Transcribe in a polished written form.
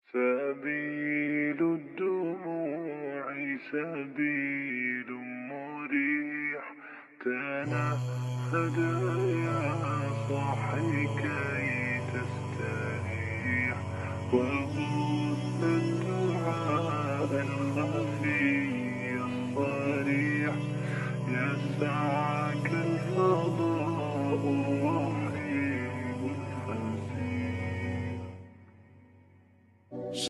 سبيل الدموع سبيل مريح، تنهد يا صاحي كي تستريح، وغص الدعاء الخفي الصريح يسعك